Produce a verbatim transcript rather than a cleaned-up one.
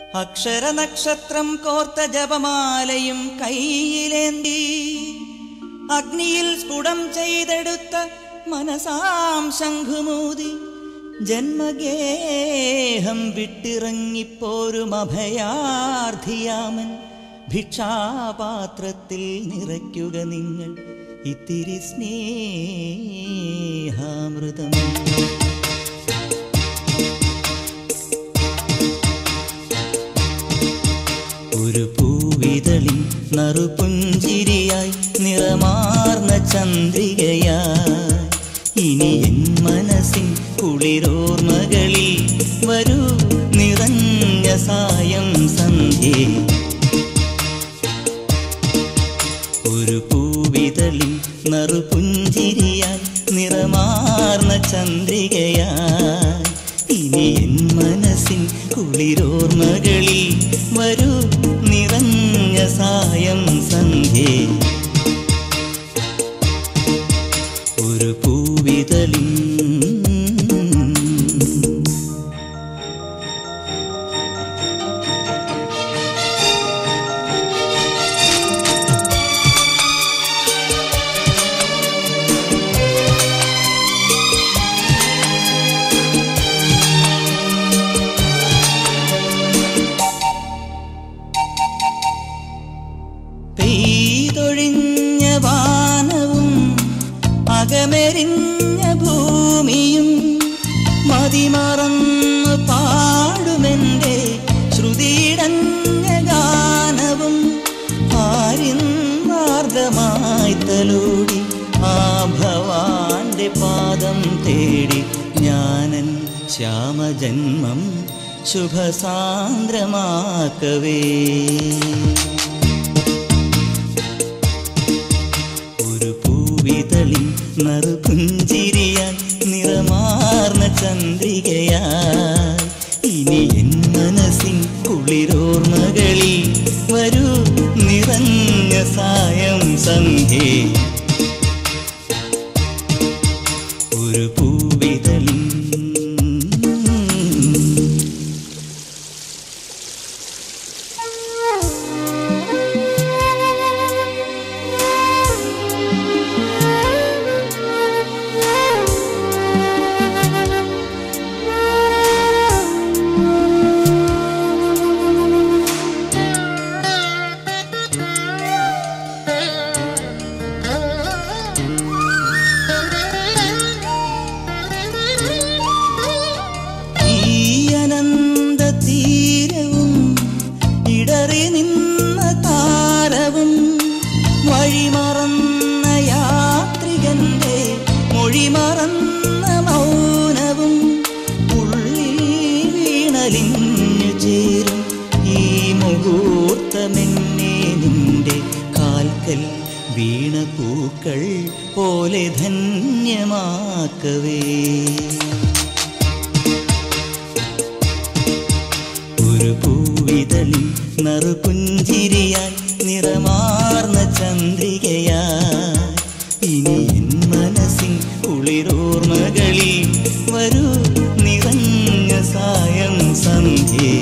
അക്ഷരനക്ഷത്രം കോർത്ത ജപമാലയും കയ്യിലേന്തി അഗ്നിയിൽ സ്ഫുടം ചെയ്തെടുത്ത മനസാം ശംഖുമൂതി ജന്മഗേഹം വിട്ടിറങ്ങിപ്പോരും അഭയാർത്ഥിയാമൻ ഭിക്ഷാപാത്രത്തിൽ നിറയ്ക്കുക നിങ്ങൾ ഇത്തിരി സ്നേഹാമൃതം. ഒരു പൂവിതളിൽ നറുപുഞ്ചിരിയായി നിറമാർന്ന ചന്ദ്രികയായി ഇനി എൻ മനസ്സിൻ കുളിരോർമകളിൽ വരൂ നിറഞ്ഞ സായം സന്ധ്യേ. ഒരു പൂവിതളിൽ നറുപുഞ്ചിരിയായി നിറമാർന്ന ചന്ദ്രികയായി ഇനി എൻ മനസ്സിൻ കുളിരോർമകളിൽ വരൂ നിറഞ്ഞ സായം സന്ധ്യേ. ഒരു പൂവിതളിൽ പെയ്തൊഴിഞ്ഞ വാനവും അകമെരിഞ്ഞ ഭൂമിയും മതിമറന്ന് പാടുമെൻ്റെ ശ്രുതിയിടഞ്ഞ ഗാനവും ആരിന്മാർഗമായി തലോടി ആ ഭവാന്റെ പാദം തേടി ഞാനൻ ശ്യാമജന്മം ശുഭസാന്ദ്രമാക്കവേ. പൂവിതളിൽ നറുപുഞ്ചിരിയാൽ നിറമാർന്ന ചന്ദ്രികയായി ഇനി എൻ മനസ്സിൻ കുളിരോർമകളിൽ വരൂ നിറഞ്ഞ സായം സന്ധ്യേ. ഒരു പൂവിതളിൽ നിന്ന താരവും വഴിമറന്ന യാത്രികന്റെ മൊഴിമറന്ന മൗനവും ഉള്ളിൽ വീണലിഞ്ഞു ചേരും ഈ മുഹൂർത്തമെന്നെ നിന്റെ കാൽക്കൽ വീണ പൂക്കൾ പോലെ ധന്യമാക്കവേ. ഒരു പൂവിതളിൽ നറുപുഞ്ചിരിയാൽ നിറമാർന്ന ചന്ദ്രികയായി ഇനി എൻ മനസ്സിൻ കുളിരോർമകളിൽ വരൂ നിറഞ്ഞ സായം സന്ധ്യേ.